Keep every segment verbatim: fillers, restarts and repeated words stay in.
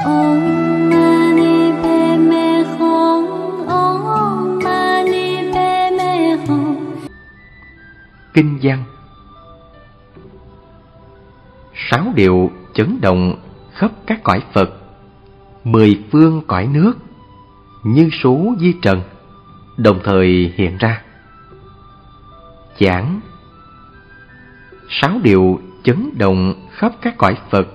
Om Mani Padme Hum. Om Mani Padme Hum. Kinh văn. Sáu điệu chấn động khắp các cõi Phật, mười phương cõi nước, như số di trần, đồng thời hiện ra. Giảng. Sáu điệu chấn động khắp các cõi Phật.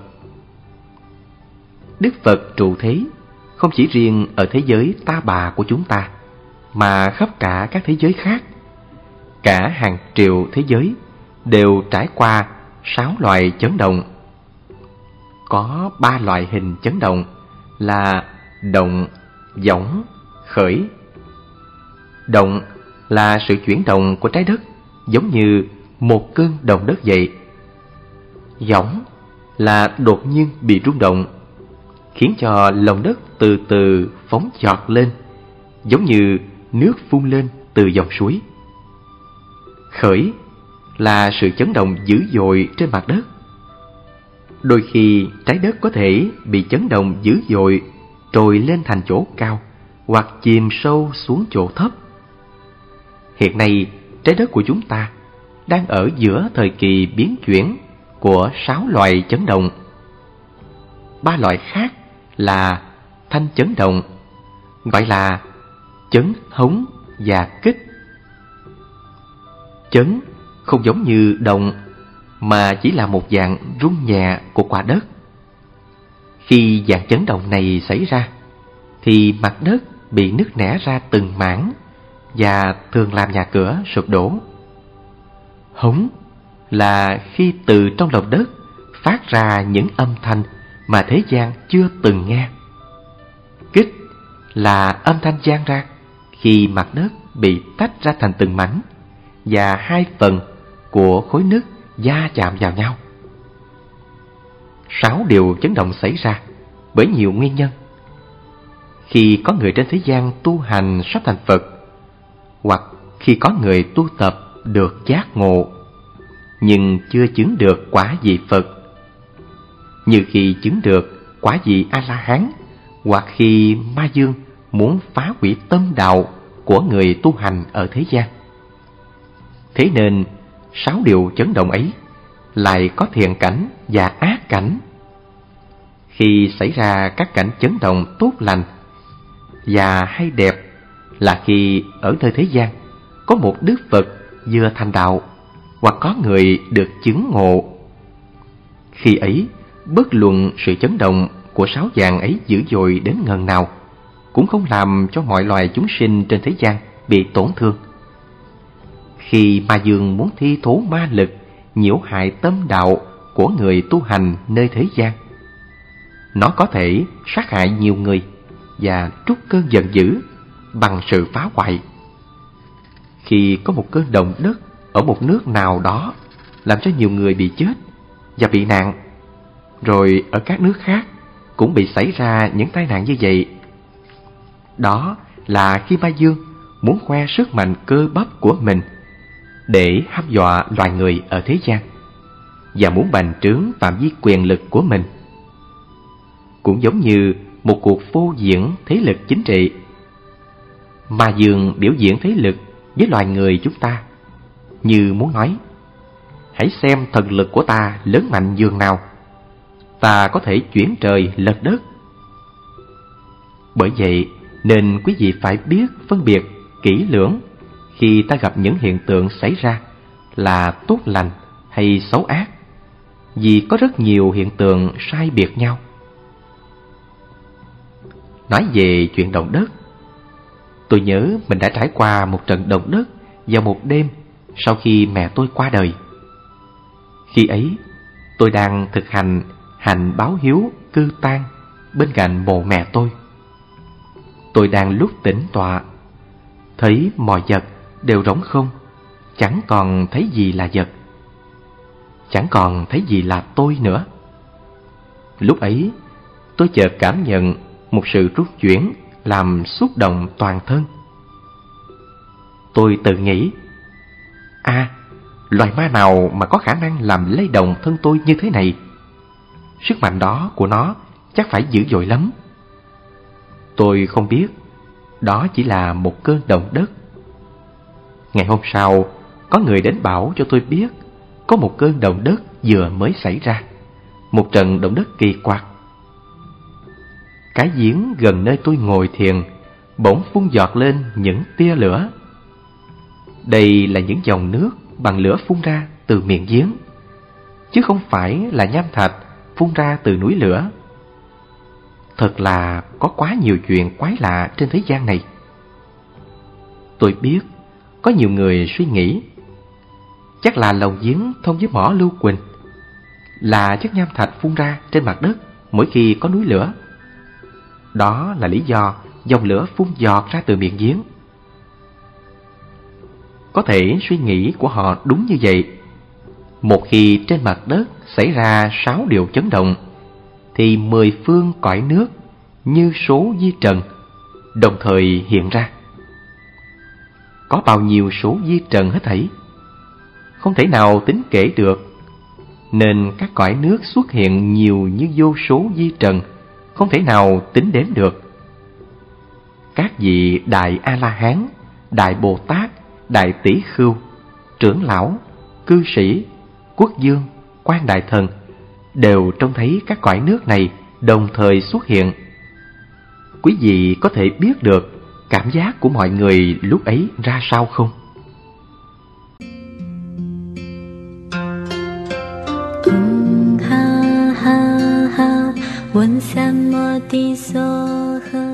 Đức Phật trụ thế không chỉ riêng ở thế giới ta bà của chúng ta, mà khắp cả các thế giới khác. Cả hàng triệu thế giới đều trải qua sáu loại chấn động. Có ba loại hình chấn động là động, võng, khởi. Động là sự chuyển động của trái đất, giống như một cơn động đất vậy. Võng là đột nhiên bị rung động, khiến cho lòng đất từ từ phóng giọt lên, giống như nước phun lên từ dòng suối. Khởi là sự chấn động dữ dội trên mặt đất. Đôi khi trái đất có thể bị chấn động dữ dội, trồi lên thành chỗ cao hoặc chìm sâu xuống chỗ thấp. Hiện nay, trái đất của chúng ta đang ở giữa thời kỳ biến chuyển của sáu loại chấn động. Ba loại khác là thanh chấn động, gọi là chấn hống và kích. Chấn không giống như động, mà chỉ là một dạng rung nhẹ của quả đất. Khi dạng chấn động này xảy ra, thì mặt đất bị nứt nẻ ra từng mảng và thường làm nhà cửa sụp đổ. Hống là khi từ trong lòng đất phát ra những âm thanh mà thế gian chưa từng nghe. Kích là âm thanh vang ra khi mặt đất bị tách ra thành từng mảnh và hai phần của khối nước va chạm vào nhau. Sáu điều chấn động xảy ra bởi nhiều nguyên nhân. Khi có người trên thế gian tu hành sắp thành Phật, hoặc khi có người tu tập được giác ngộ nhưng chưa chứng được quả vị Phật, như khi chứng được quả vị A-la-hán, hoặc khi ma dương muốn phá hủy tâm đạo của người tu hành ở thế gian. Thế nên sáu điều chấn động ấy lại có thiện cảnh và ác cảnh. Khi xảy ra các cảnh chấn động tốt lành và hay đẹp là khi ở nơi thế gian có một Đức Phật vừa thành đạo, hoặc có người được chứng ngộ. Khi ấy, bất luận sự chấn động của sáu dạng ấy dữ dội đến ngần nào, cũng không làm cho mọi loài chúng sinh trên thế gian bị tổn thương. Khi ma dương muốn thi thố ma lực nhiễu hại tâm đạo của người tu hành nơi thế gian, nó có thể sát hại nhiều người và trút cơn giận dữ bằng sự phá hoại. Khi có một cơn động đất ở một nước nào đó làm cho nhiều người bị chết và bị nạn, rồi ở các nước khác cũng bị xảy ra những tai nạn như vậy, đó là khi ma dương muốn khoe sức mạnh cơ bắp của mình để hăm dọa loài người ở thế gian và muốn bành trướng phạm vi quyền lực của mình. Cũng giống như một cuộc phô diễn thế lực chính trị, ma dương biểu diễn thế lực với loài người chúng ta, như muốn nói: hãy xem thần lực của ta lớn mạnh dường nào, ta có thể chuyển trời lật đất. Bởi vậy nên quý vị phải biết phân biệt kỹ lưỡng khi ta gặp những hiện tượng xảy ra là tốt lành hay xấu ác, vì có rất nhiều hiện tượng sai biệt nhau. Nói về chuyện động đất, tôi nhớ mình đã trải qua một trận động đất vào một đêm sau khi mẹ tôi qua đời. Khi ấy, tôi đang thực hành hành báo hiếu cư tang bên cạnh mộ mẹ tôi. Tôi đang lúc tĩnh tọa, thấy mọi vật đều rỗng không, chẳng còn thấy gì là vật, chẳng còn thấy gì là tôi nữa. Lúc ấy, tôi chợt cảm nhận một sự rút chuyển làm xúc động toàn thân. Tôi tự nghĩ: À, loài ma nào mà có khả năng làm lay động thân tôi như thế này? Sức mạnh đó của nó chắc phải dữ dội lắm. Tôi không biết, đó chỉ là một cơn động đất. Ngày hôm sau, có người đến bảo cho tôi biết có một cơn động đất vừa mới xảy ra, một trận động đất kỳ quặc. Cái giếng gần nơi tôi ngồi thiền bỗng phun giọt lên những tia lửa. Đây là những dòng nước bằng lửa phun ra từ miệng giếng, chứ không phải là nham thạch phun ra từ núi lửa. Thật là có quá nhiều chuyện quái lạ trên thế gian này. Tôi biết có nhiều người suy nghĩ chắc là lồng giếng thông với mỏ Lưu Quỳnh, là chất nham thạch phun ra trên mặt đất mỗi khi có núi lửa. Đó là lý do dòng lửa phun giọt ra từ miệng giếng. Có thể suy nghĩ của họ đúng như vậy. Một khi trên mặt đất xảy ra sáu điều chấn động, thì mười phương cõi nước như số vi trần đồng thời hiện ra. Có bao nhiêu số vi trần hết thảy, không thể nào tính kể được, nên các cõi nước xuất hiện nhiều như vô số vi trần, không thể nào tính đếm được. Các vị Đại A-la-hán, Đại Bồ Tát, Đại Tỷ Khưu, trưởng lão, cư sĩ, quốc dương, quan đại thần đều trông thấy các cõi nước này đồng thời xuất hiện. Quý vị có thể biết được cảm giác của mọi người lúc ấy ra sao không? Ha ha ha, 问三摩地所呵。